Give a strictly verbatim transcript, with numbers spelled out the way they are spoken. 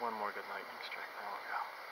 One more good lightning strike, then we'll go.